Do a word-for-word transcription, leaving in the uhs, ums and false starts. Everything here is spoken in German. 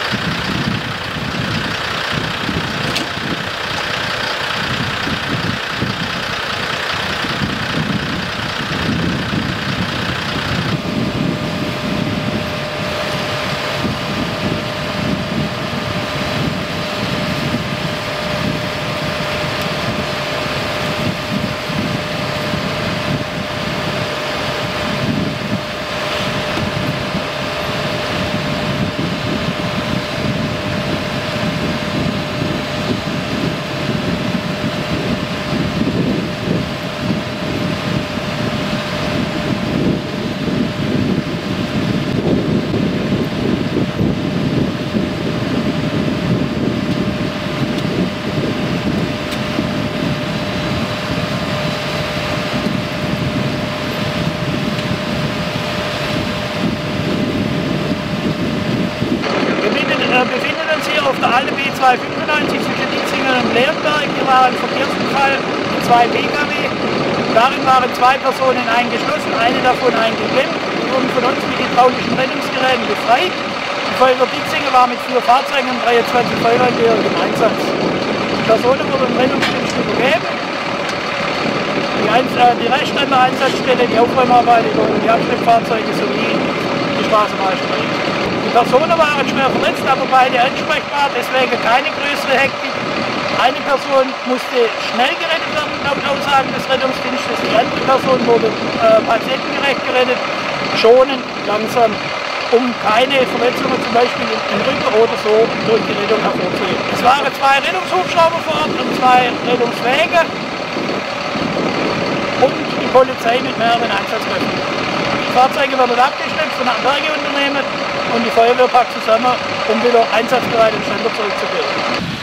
Wir befinden uns hier auf der alten B zweihundertfünfundneunzig zwischen Dietzingen und Leonberg. Hier war ein Verkehrsunfall mit zwei P K W. Darin waren zwei Personen eingeschlossen, eine davon eingeklemmt. Die wurden von uns mit hydraulischen Rettungsgeräten befreit. Die Feuerwehr Dietzingen war mit vier Fahrzeugen und dreiundzwanzig Feuerwehrangehörigen im Einsatz. Die Personen wurden im Rettungsdienst übergeben. Die, Einz äh, die Rest an der Einsatzstelle, die Aufräumarbeiten und die Abschleppfahrzeuge sowie die Straßenbahnstrecke. Die Personen waren schwer verletzt, aber beide ansprechbar, deswegen keine größere Hektik. Eine Person musste schnell gerettet werden, laut Aussagen des Rettungsdienstes. Die andere Person wurde äh, patientengerecht gerettet, schonend, langsam, um keine Verletzungen zum Beispiel im Rücken oder so durch die Rettung hervorzuheben. Es waren zwei Rettungshubschrauber vor Ort und zwei Rettungswägen und die Polizei mit mehreren Einsatzkräften. Die Fahrzeuge werden abgeschleppt von einem Bergeunternehmen und die Feuerwehr packt zusammen, um wieder einsatzbereit und schneller zurückzukehren.